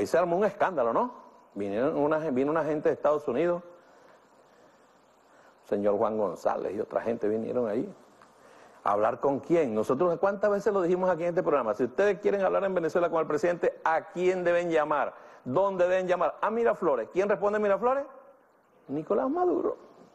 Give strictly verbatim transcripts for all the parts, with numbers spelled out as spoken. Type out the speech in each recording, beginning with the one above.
ahí se armó un escándalo, ¿no? Vinieron una, vino una gente de Estados Unidos, señor Juan González y otra gente vinieron ahí. ¿A hablar con quién? Nosotros, ¿cuántas veces lo dijimos aquí en este programa? Si ustedes quieren hablar en Venezuela con el presidente, ¿a quién deben llamar? ¿Dónde deben llamar? A Miraflores. ¿Quién responde a Miraflores? Nicolás Maduro.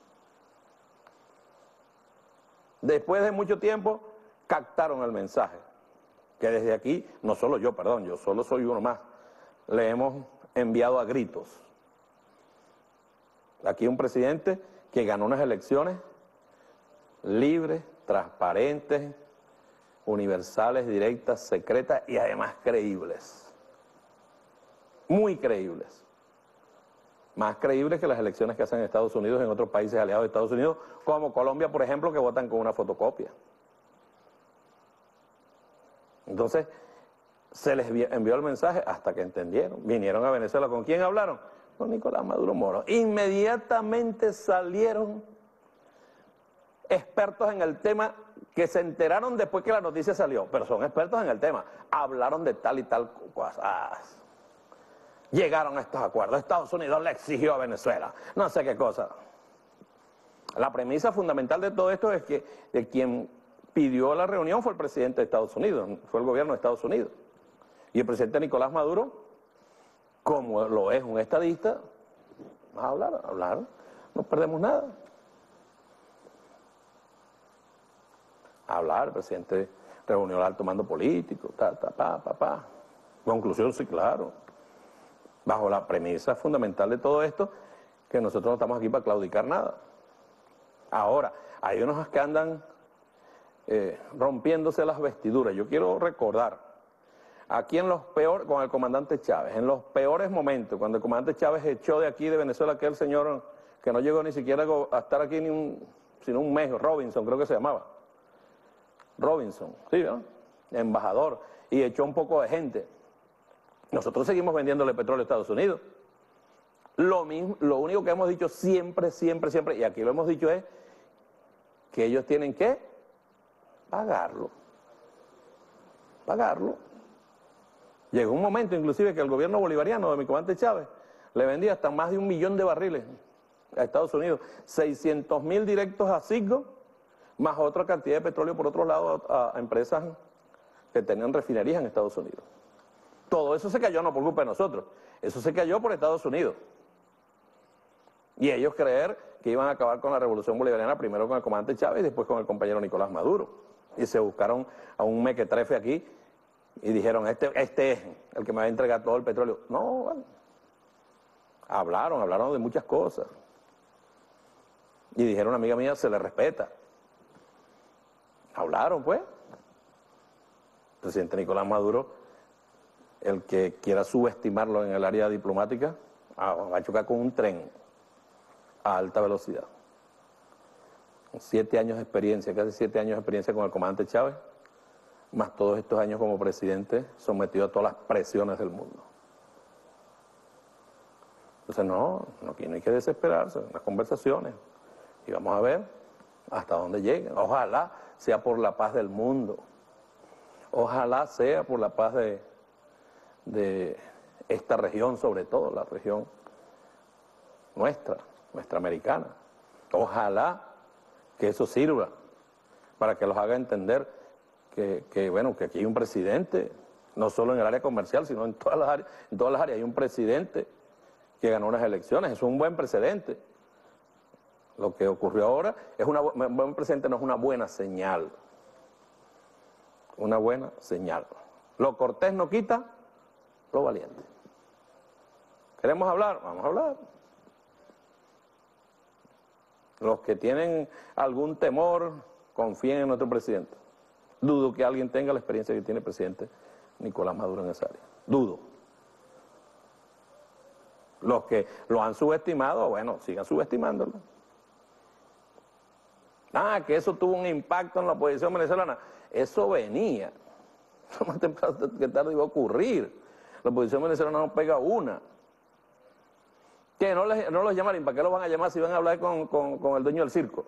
Después de mucho tiempo, captaron el mensaje. Que desde aquí, no solo yo, perdón, yo solo soy uno más, le hemos enviado a gritos. Aquí un presidente que ganó unas elecciones libres, transparentes, universales, directas, secretas y además creíbles. Muy creíbles. Más creíbles que las elecciones que hacen en Estados Unidos, en otros países aliados de Estados Unidos, como Colombia, por ejemplo, que votan con una fotocopia. Entonces, se les envió el mensaje hasta que entendieron. Vinieron a Venezuela. ¿Con quién hablaron? Con Nicolás Maduro Moro. Inmediatamente salieron expertos en el tema que se enteraron después que la noticia salió, pero son expertos en el tema. Hablaron de tal y tal cosas. Llegaron a estos acuerdos. Estados Unidos le exigió a Venezuela. No sé qué cosa. La premisa fundamental de todo esto es que de quien pidió la reunión fue el presidente de Estados Unidos, fue el gobierno de Estados Unidos. Y el presidente Nicolás Maduro, como lo es un estadista, va a hablar, a hablar, no perdemos nada. A hablar, el presidente reunió al alto mando político, ta, ta, pa, pa, pa. Conclusión, sí, claro. Bajo la premisa fundamental de todo esto, que nosotros no estamos aquí para claudicar nada. Ahora, hay unos que andan eh, rompiéndose las vestiduras. Yo quiero recordar, aquí en los peores, con el comandante Chávez, en los peores momentos, cuando el comandante Chávez echó de aquí de Venezuela aquel señor que no llegó ni siquiera a estar aquí ni un, sino un mes, Robinson creo que se llamaba. Robinson, sí, ¿no? Embajador, y echó un poco de gente. Nosotros seguimos vendiéndole petróleo a Estados Unidos. Lo mismo, lo único que hemos dicho siempre, siempre, siempre, y aquí lo hemos dicho es que ellos tienen que pagarlo. Pagarlo. Llegó un momento inclusive que el gobierno bolivariano de mi comandante Chávez le vendía hasta más de un millón de barriles a Estados Unidos, seiscientos mil directos a Citgo, más otra cantidad de petróleo por otro lado a, a empresas que tenían refinerías en Estados Unidos. Todo eso se cayó no por culpa de nosotros, eso se cayó por Estados Unidos. Y ellos creer que iban a acabar con la revolución bolivariana primero con el comandante Chávez y después con el compañero Nicolás Maduro. Y se buscaron a un mequetrefe aquí y dijeron, este, este es el que me va a entregar todo el petróleo. No, bueno. Hablaron, hablaron de muchas cosas. Y dijeron, amiga mía, se le respeta. Hablaron, pues. El presidente Nicolás Maduro, el que quiera subestimarlo en el área diplomática, va a chocar con un tren a alta velocidad. Con siete años de experiencia, casi siete años de experiencia con el comandante Chávez, más todos estos años como presidente, sometido a todas las presiones del mundo. Entonces no, no, aquí no hay que desesperarse, en las conversaciones. Y vamos a ver hasta dónde lleguen. Ojalá sea por la paz del mundo. Ojalá sea por la paz de, de esta región, sobre todo la región nuestra, nuestra americana. Ojalá que eso sirva para que los haga entender que, que, bueno, que aquí hay un presidente, no solo en el área comercial, sino en todas las áreas, en todas las áreas hay un presidente que ganó unas elecciones. Eso es un buen precedente. Lo que ocurrió ahora es una, un buen precedente, no es una buena señal. Una buena señal. Lo cortés no quita lo valiente. ¿Queremos hablar? Vamos a hablar. Los que tienen algún temor, confíen en nuestro presidente. Dudo que alguien tenga la experiencia que tiene el presidente Nicolás Maduro en esa área. Dudo. Los que lo han subestimado, bueno, sigan subestimándolo. Ah, que eso tuvo un impacto en la oposición venezolana. Eso venía. Más temprano que tarde iba a ocurrir. La oposición venezolana no pega una. ¿Qué? ¿No, les, no los llamaron? ¿Para qué los van a llamar si van a hablar con, con, con el dueño del circo?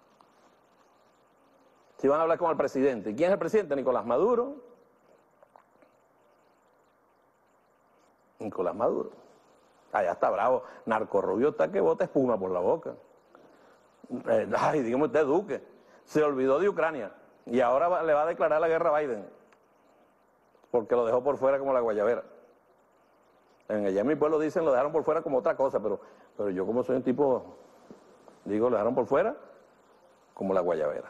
Si van a hablar con el presidente. ¿Quién es el presidente? Nicolás Maduro. Nicolás Maduro. Allá está bravo. Narcorrubio está que bota espuma por la boca. Eh, ay, dígame usted, Duque, se olvidó de Ucrania y ahora va, le va a declarar la guerra a Biden porque lo dejó por fuera como la guayabera. En allá en mi pueblo dicen lo dejaron por fuera como otra cosa, pero, pero yo como soy un tipo, digo, lo dejaron por fuera como la guayabera.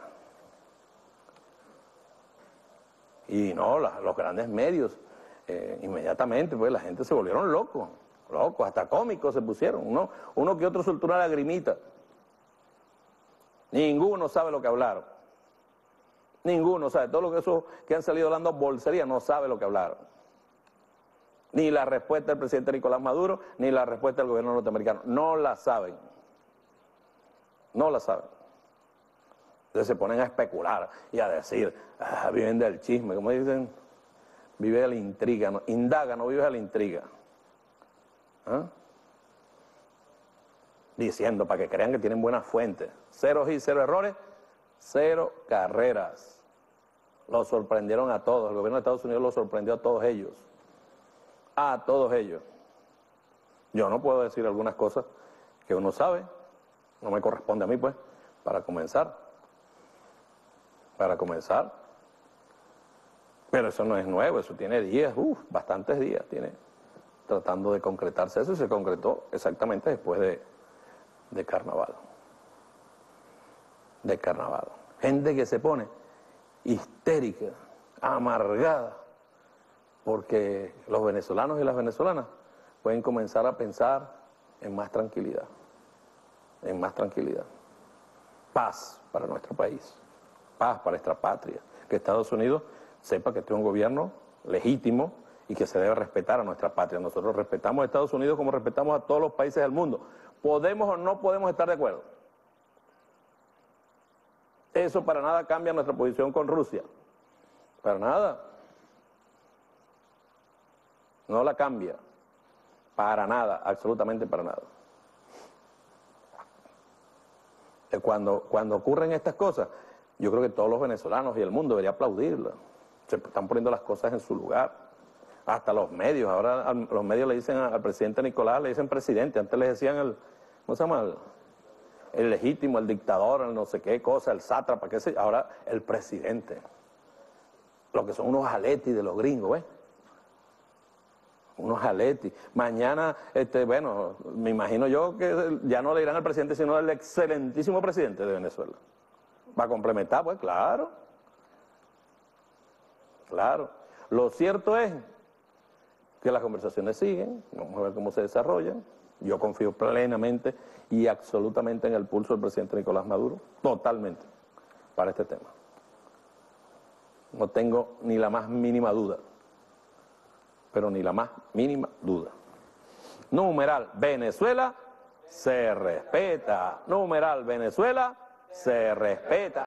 Y no, la, los grandes medios, eh, inmediatamente, pues la gente se volvieron locos, locos, hasta cómicos se pusieron, uno, uno que otro soltó una lagrimita. Ninguno sabe lo que hablaron. Ninguno sabe. Todos los que, esos que han salido hablando bolsería no sabe lo que hablaron. Ni la respuesta del presidente Nicolás Maduro, ni la respuesta del gobierno norteamericano. No la saben. No la saben. Entonces se ponen a especular y a decir, ah, viven del chisme. Como dicen, vive de la intriga. No, indaga, no vive de la intriga. ¿Ah? Diciendo para que crean que tienen buenas fuentes. Cero y cero errores, cero carreras. Los sorprendieron a todos. El gobierno de Estados Unidos los sorprendió a todos ellos. A todos ellos. Yo no puedo decir algunas cosas que uno sabe. No me corresponde a mí, pues, para comenzar. Para comenzar. Pero eso no es nuevo, eso tiene días, uff, bastantes días tiene tratando de concretarse eso y se concretó exactamente después de de carnaval, de carnaval. Gente que se pone histérica, amargada, porque los venezolanos y las venezolanas pueden comenzar a pensar en más tranquilidad, en más tranquilidad. Paz para nuestro país, paz para nuestra patria, que Estados Unidos sepa que tiene un gobierno legítimo y que se debe respetar a nuestra patria. Nosotros respetamos a Estados Unidos como respetamos a todos los países del mundo. Podemos o no podemos estar de acuerdo. Eso para nada cambia nuestra posición con Rusia. Para nada. No la cambia. Para nada, absolutamente para nada. Cuando, cuando ocurren estas cosas, yo creo que todos los venezolanos y el mundo debería aplaudirlas. Se están poniendo las cosas en su lugar. Hasta los medios, ahora los medios le dicen al presidente Nicolás, le dicen presidente, antes le decían el, ¿cómo se llama? El, el legítimo, el dictador, el no sé qué cosa, el sátrapa, qué sé, ahora el presidente. Lo que son unos jaletis de los gringos, ¿ves? Unos jaletis. Mañana, este, bueno, me imagino yo que ya no le dirán al presidente, sino al excelentísimo presidente de Venezuela. ¿Va a complementar? Pues claro. Claro. Lo cierto es que las conversaciones siguen, vamos a ver cómo se desarrollan. Yo confío plenamente y absolutamente en el pulso del presidente Nicolás Maduro, totalmente, para este tema. No tengo ni la más mínima duda, pero ni la más mínima duda. Numeral, Venezuela se respeta. Numeral, Venezuela se respeta.